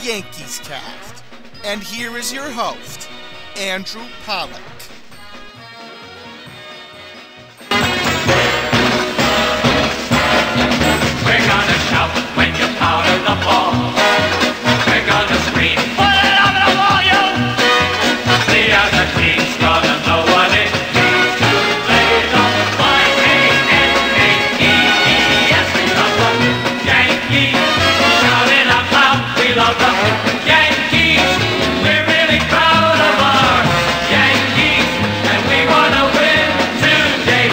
Yankees Cast. And here is your host, Andrew Pollack. We're gonna shout when you powder the ball. We're gonna scream, put it on the wall, yo! The other team's gonna know what it means to play the Y-A-N-K-E-E-S. We love the Yankees, shout it out loud. We love the Yankees. We're really proud of our Yankees, and we wanna win today.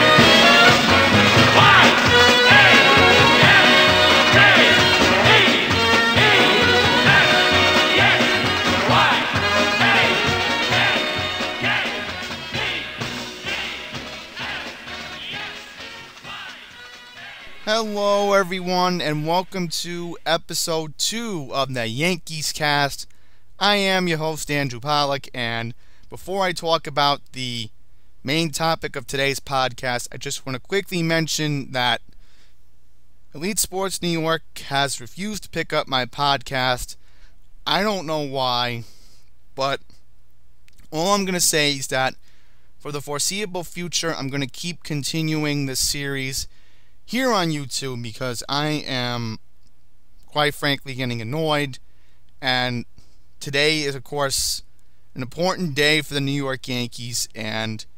Hello everyone, and welcome to episode 2 of the Yankees Cast. I am your host, Andrew Pollack, and before I talk about the main topic of today's podcast, I just want to quickly mention that Elite Sports New York has refused to pick up my podcast. I don't know why, but all I'm going to say is that for the foreseeable future, I'm going to keep continuing this series here on YouTube because I am, quite frankly, getting annoyed. And today is, of course, an important day for the New York Yankees, and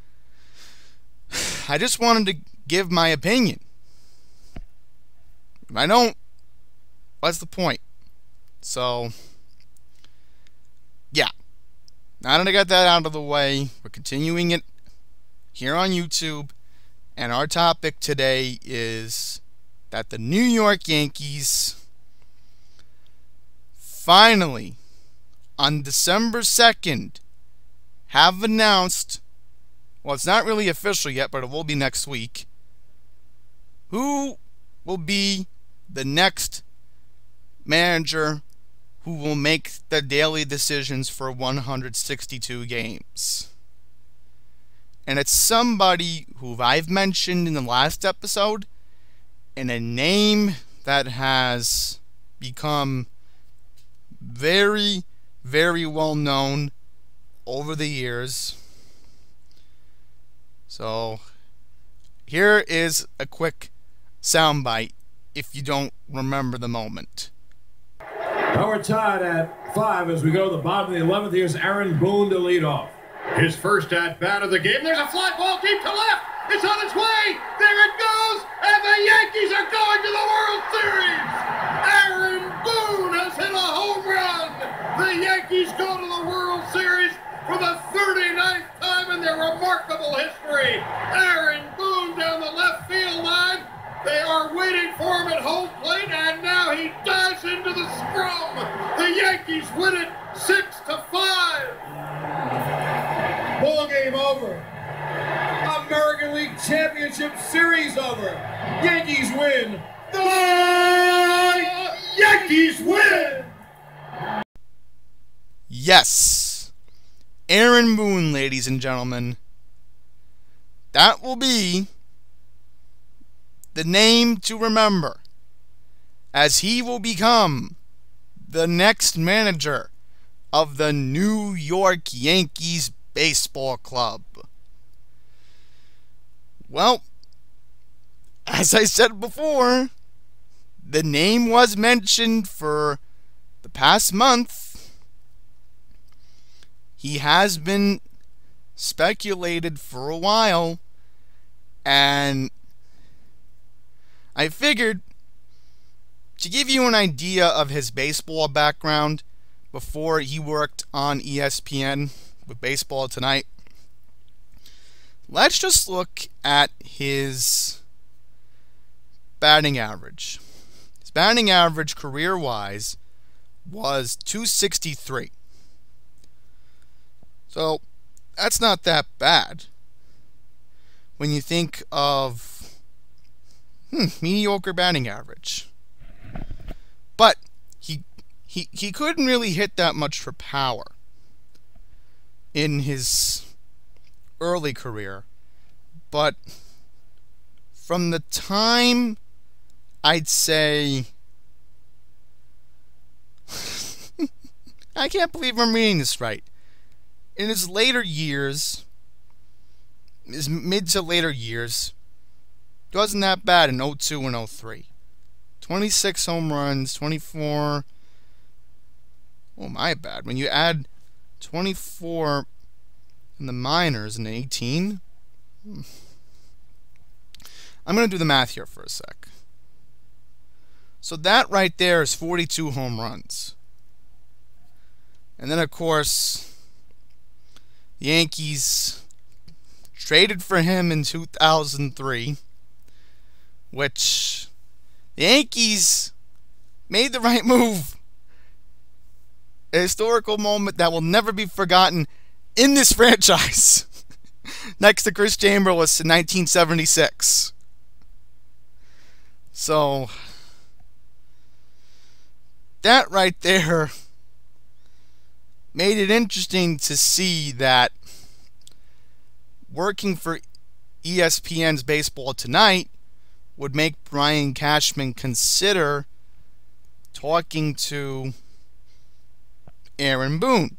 I just wanted to give my opinion. If I don't, what's the point? So, yeah. Now that I got that out of the way, we're continuing it here on YouTube. And our topic today is that the New York Yankees finally, on December 2nd, have announced, well, it's not really official yet, but it will be next week, who will be the next manager who will make the daily decisions for 162 games. And it's somebody who I've mentioned in the last episode, and a name that has become very, very well known over the years. So, here is a quick soundbite if you don't remember the moment. Now we're tied at 5 as we go to the bottom of the 11th. Here's Aaron Boone to lead off. His first at-bat of the game. There's a fly ball deep to left. It's on its way. There it goes. And the Yankees are going to the World Series. Aaron Boone has hit a home run. The Yankees go to the World Series for the 39th time in their remarkable history. Aaron Boone down the left field line. They are waiting for him at home plate, and now he dives into the scrum. The Yankees win it 6-5. Ball game over. American League Championship Series over. Yankees win. The Yankees win! Yes, Aaron Boone, ladies and gentlemen. That will be the name to remember, as he will become the next manager of the New York Yankees Baseball Club. Well, as I said before, the name was mentioned for the past month. He has been speculated for a while, and I figured to give you an idea of his baseball background before he worked on ESPN with Baseball Tonight, let's just look at his batting average. His batting average career-wise was .263. So, that's not that bad when you think of mediocre batting average. But he couldn't really hit that much for power in his early career. But from the time, I'd say I can't believe I'm reading this right. In his later years, his mid to later years, it wasn't that bad in 02 and 03. 26 home runs, 24. Oh, my bad. When you add 24 in the minors in 18, I'm going to do the math here for a sec. So that right there is 42 home runs. And then, of course, the Yankees traded for him in 2003, which the Yankees made the right move. A historical moment that will never be forgotten in this franchise. Next to Chris Chamberlain in 1976. So, that right there made it interesting to see that working for ESPN's Baseball Tonight would make Brian Cashman consider talking to Aaron Boone.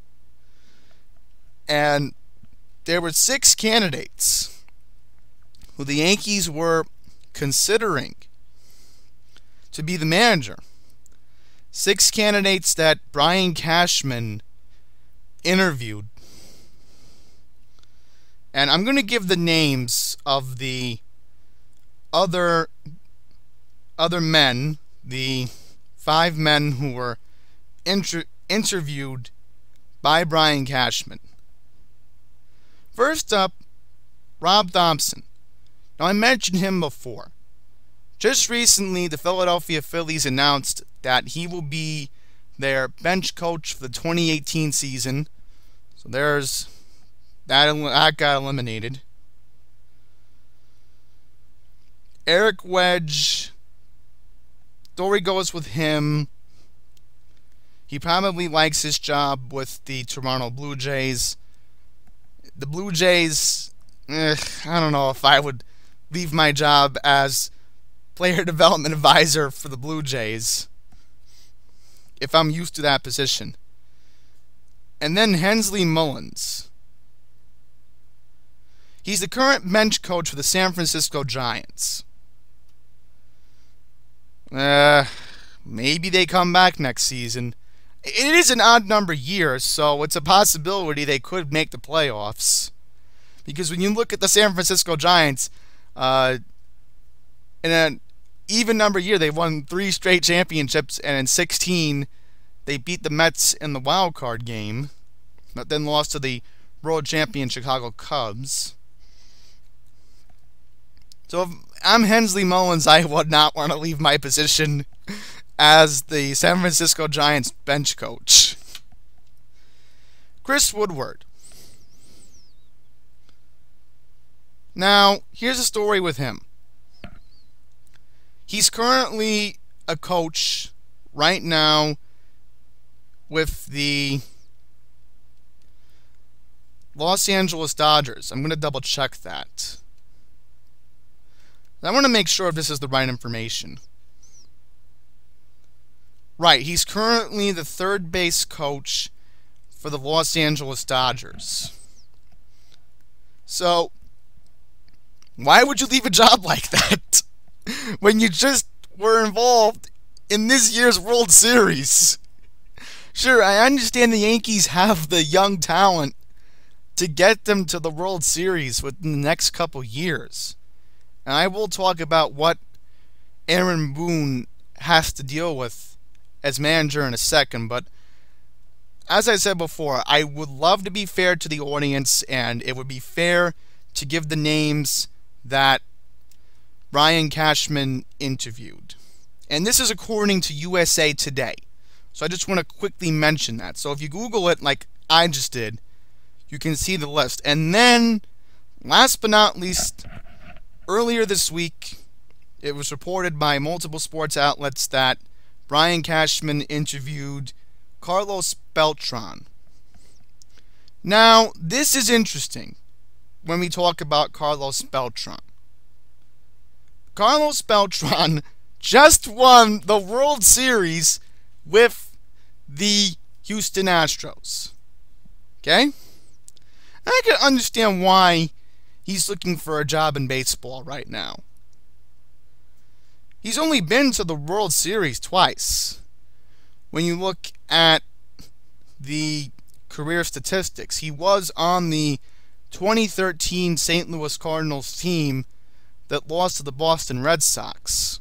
And there were 6 candidates who the Yankees were considering to be the manager. 6 candidates that Brian Cashman interviewed. And I'm going to give the names of the other men, the 5 men who were interviewed by Brian Cashman. First up, Rob Thompson. Now, I mentioned him before. Just recently, the Philadelphia Phillies announced that he will be their bench coach for the 2018 season. So there's that got eliminated. Eric Wedge, story goes with him. He probably likes his job with the Toronto Blue Jays. The Blue Jays, I don't know if I would leave my job as player development advisor for the Blue Jays if I'm used to that position. And then Hensley Mullins. He's the current bench coach for the San Francisco Giants. Maybe they come back next season. It is an odd number year, so it's a possibility they could make the playoffs. Because when you look at the San Francisco Giants, in an even number year, they won 3 straight championships, and in 16, they beat the Mets in the wild card game, but then lost to the world champion Chicago Cubs. So if I'm Hensley Mullins, I would not want to leave my position as the San Francisco Giants bench coach. Chris Woodward. Now, here's a story with him. He's currently a coach right now with the Los Angeles Dodgers. I'm going to double check that. I want to make sure if this is the right information. Right, he's currently the third base coach for the Los Angeles Dodgers. So, why would you leave a job like that when you just were involved in this year's World Series? Sure, I understand the Yankees have the young talent to get them to the World Series within the next couple years. And I will talk about what Aaron Boone has to deal with as manager in a second, but as I said before, I would love to be fair to the audience, and it would be fair to give the names that Brian Cashman interviewed. And this is according to USA Today. So I just want to quickly mention that. So if you Google it like I just did, you can see the list. And then, last but not least, earlier this week, it was reported by multiple sports outlets that Brian Cashman interviewed Carlos Beltran. Now, this is interesting when we talk about Carlos Beltran. Carlos Beltran just won the World Series with the Houston Astros. Okay? And I can understand why he's looking for a job in baseball right now. He's only been to the World Series twice. When you look at the career statistics, he was on the 2013 St. Louis Cardinals team that lost to the Boston Red Sox.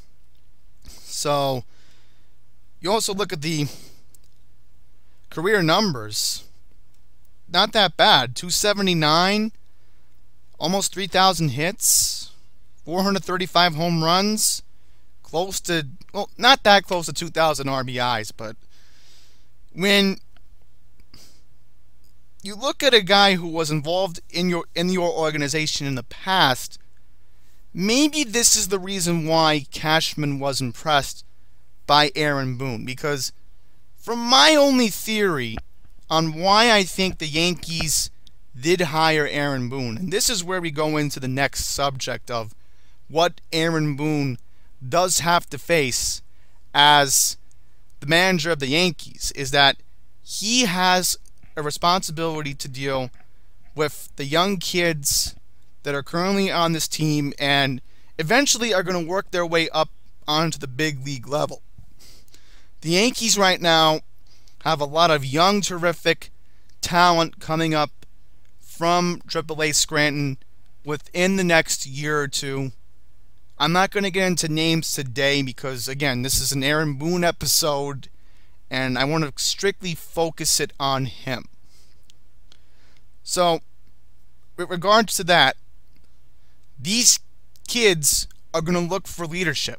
So, you also look at the career numbers. Not that bad. 279, almost 3,000 hits, 435 home runs, close to, well, not that close to 2,000 RBIs, but when you look at a guy who was involved in your organization in the past, maybe this is the reason why Cashman was impressed by Aaron Boone. Because from my only theory on why I think the Yankees did hire Aaron Boone, and this is where we go into the next subject of what Aaron Boone does have to face as the manager of the Yankees, is that he has a responsibility to deal with the young kids that are currently on this team and eventually are going to work their way up onto the big league level. The Yankees right now have a lot of young, terrific talent coming up from AAA Scranton within the next year or two. I'm not going to get into names today because, again, this is an Aaron Boone episode, and I want to strictly focus it on him. So, with regards to that, these kids are going to look for leadership.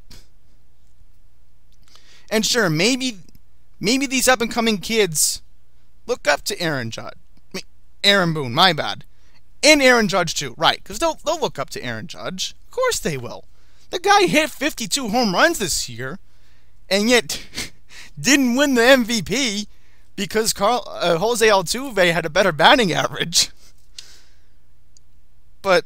And sure, maybe these up-and-coming kids look up to Aaron Boone, my bad. And Aaron Judge, too, right, because they'll look up to Aaron Judge. Of course they will. The guy hit 52 home runs this year, and yet didn't win the MVP because Jose Altuve had a better batting average. But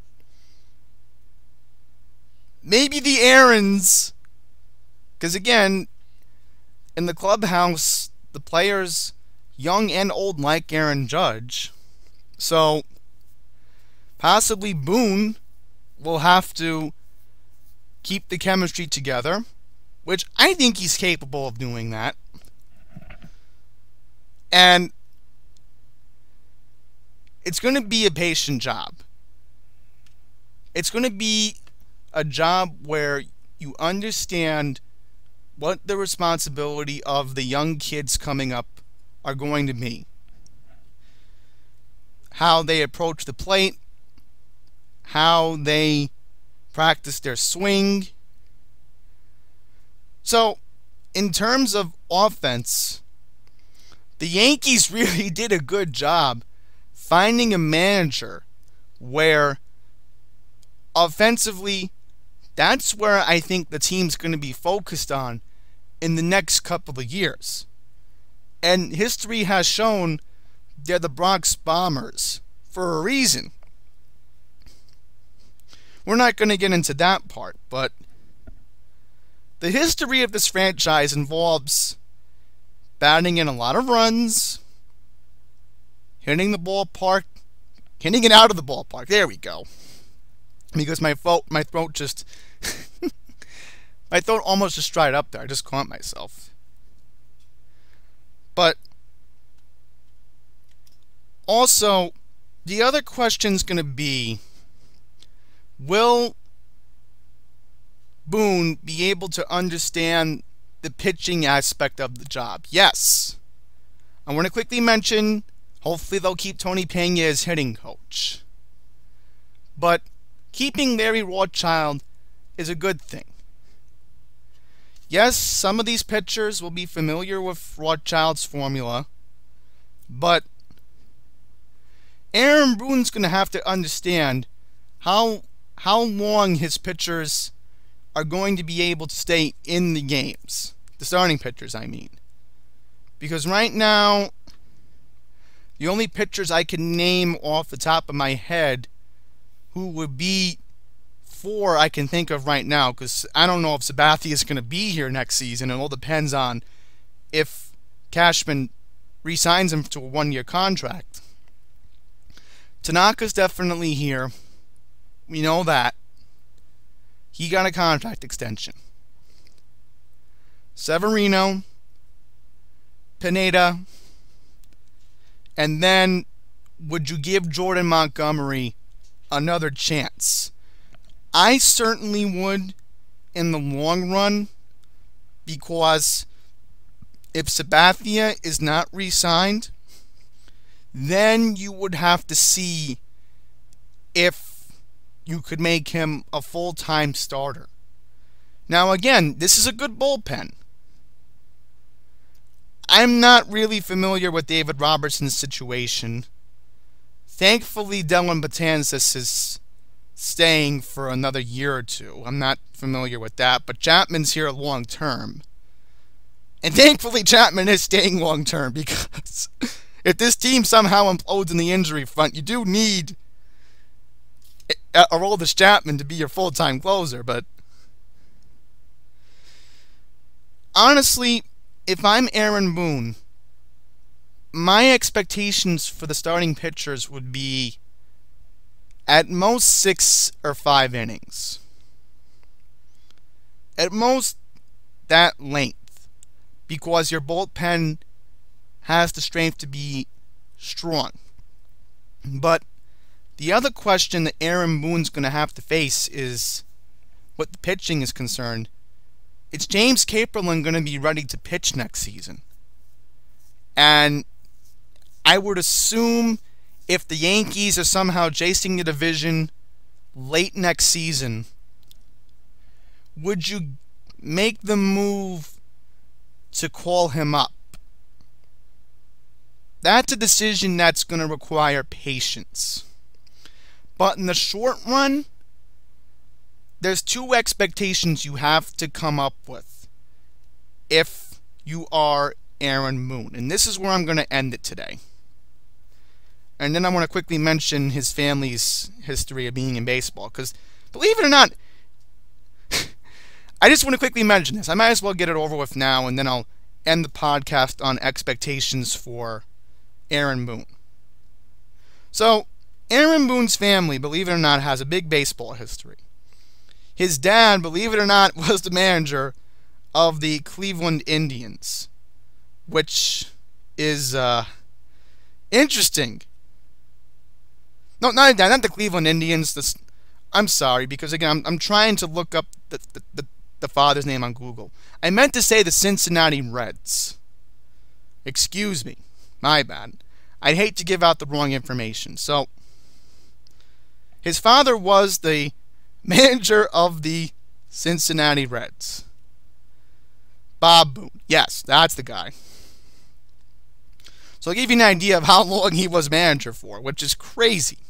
maybe the Aarons, because again, in the clubhouse, the players, young and old, like Aaron Judge. So possibly Boone will have to keep the chemistry together, which I think he's capable of doing that. And it's going to be a patient job. It's going to be a job where you understand what the responsibility of the young kids coming up are going to be. How they approach the plate, how they practice their swing. So, in terms of offense, the Yankees really did a good job finding a manager where offensively, that's where I think the team's going to be focused on in the next couple of years. And history has shown they're the Bronx Bombers for a reason. We're not going to get into that part, but the history of this franchise involves batting in a lot of runs, hitting the ballpark, hitting it out of the ballpark. There we go. Because my throat just my throat almost just dried up there. I just caught myself. But also, the other question's going to be, will Boone be able to understand the pitching aspect of the job? Yes. I want to quickly mention, hopefully they'll keep Tony Pena as hitting coach. But keeping Larry Rothschild is a good thing. Yes, some of these pitchers will be familiar with Rothschild's formula, but Aaron Boone's going to have to understand how long his pitchers are going to be able to stay in the games. The starting pitchers, I mean. Because right now, the only pitchers I can name off the top of my head who would be four I can think of right now, because I don't know if Sabathia is going to be here next season. It all depends on if Cashman re-signs him to a 1-year contract. Tanaka's definitely here. We know that. He got a contract extension. Severino, Pineda, and then would you give Jordan Montgomery another chance? I certainly would in the long run, because if Sabathia is not re-signed, then you would have to see if you could make him a full-time starter. Now again, this is a good bullpen. I'm not really familiar with David Robertson's situation. Thankfully, Dylan Betances is staying for another year or two. I'm not familiar with that, but Chapman's here long term. And thankfully, Chapman is staying long term, because if this team somehow implodes in the injury front, you do need Aroldis Chapman to be your full-time closer. But honestly, if I'm Aaron Boone, my expectations for the starting pitchers would be at most 6 or 5 innings. At most that length, because your bullpen has the strength to be strong. But the other question that Aaron Boone's going to have to face is, what the pitching is concerned, is James Kaperlin going to be ready to pitch next season? And I would assume if the Yankees are somehow chasing the division late next season, would you make the move to call him up? That's a decision that's going to require patience. But in the short run, there's 2 expectations you have to come up with if you are Aaron Boone. And this is where I'm going to end it today. And then I want to quickly mention his family's history of being in baseball, because believe it or not, I just want to quickly mention this. I might as well get it over with now, and then I'll end the podcast on expectations for Aaron Boone. So, Aaron Boone's family, believe it or not, has a big baseball history. His dad, believe it or not, was the manager of the Cleveland Indians, which is interesting. No, not the Cleveland Indians. I'm sorry, because again, I'm trying to look up the father's name on Google. I meant to say the Cincinnati Reds. Excuse me. My bad. I'd hate to give out the wrong information. So, his father was the manager of the Cincinnati Reds. Bob Boone. Yes, that's the guy. So I'll give you an idea of how long he was manager for, which is crazy.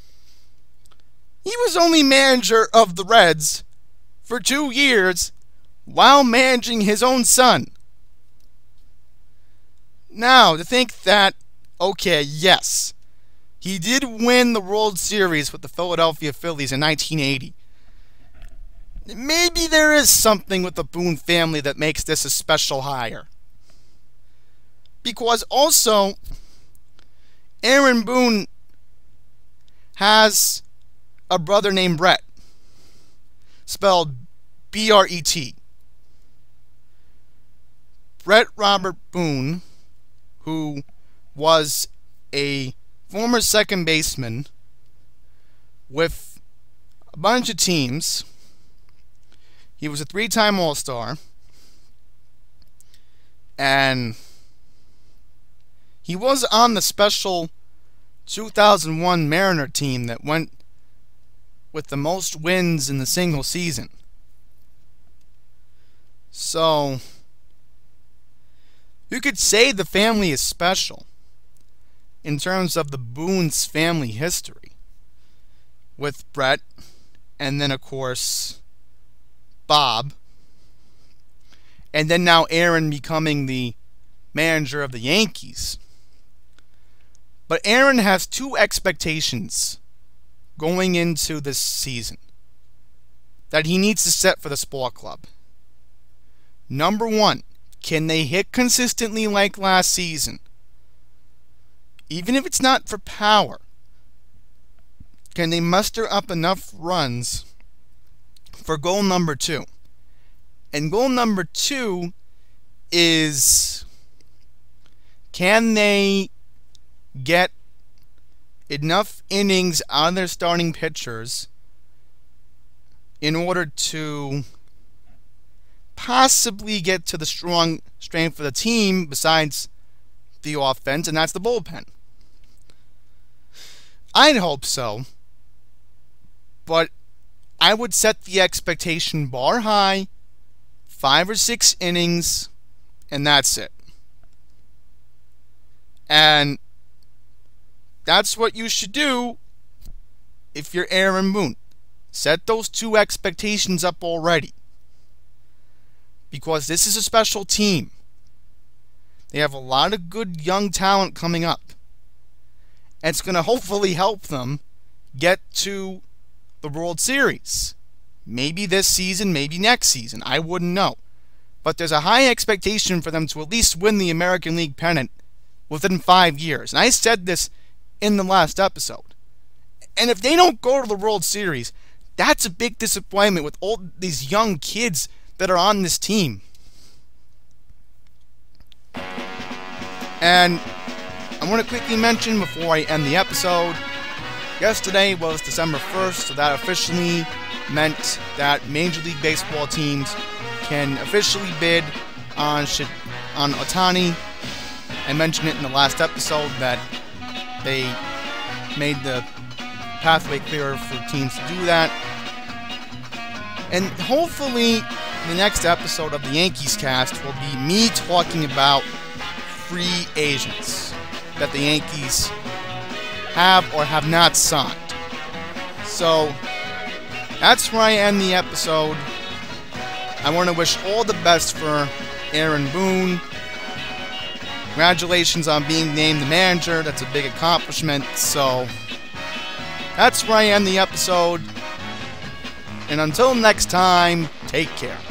He was only manager of the Reds for 2 years while managing his own son. Now, to think that, okay, yes, he did win the World Series with the Philadelphia Phillies in 1980. Maybe there is something with the Boone family that makes this a special hire. Because also, Aaron Boone has a brother named Brett, spelled B-R-E-T. Brett Robert Boone, who was a former second baseman with a bunch of teams. He was a 3-time All-Star, and he was on the special 2001 Mariner team that went with the most wins in the single season. So, you could say the family is special in terms of the Boone's family history, with Brett, and then of course Bob, and then now Aaron becoming the manager of the Yankees. But Aaron has 2 expectations going into this season that he needs to set for the sport club. Number 1, Can they hit consistently like last season? Even if it's not for power, can they muster up enough runs for goal number 2? And goal number 2 is, can they get enough innings out of their starting pitchers in order to possibly get to the strength of the team besides the offense, and that's the bullpen. I'd hope so, but I would set the expectation bar high, 5 or 6 innings, and that's it. And that's what you should do if you're Aaron Boone. Set those 2 expectations up already, because this is a special team. They have a lot of good young talent coming up. And it's going to hopefully help them get to the World Series. Maybe this season, maybe next season. I wouldn't know. But there's a high expectation for them to at least win the American League pennant within 5 years. And I said this in the last episode. And if they don't go to the World Series, that's a big disappointment with all these young kids that are on this team. And I want to quickly mention before I end the episode, yesterday was December 1st, so that officially meant that Major League Baseball teams can officially bid on Ohtani. I mentioned it in the last episode that they made the pathway clearer for teams to do that. And hopefully the next episode of the Yankees cast will be me talking about free agents that the Yankees have or have not signed. So that's where I end the episode. I want to wish all the best for Aaron Boone. Congratulations on being named the manager. That's a big accomplishment. So that's where I end the episode. And until next time, take care.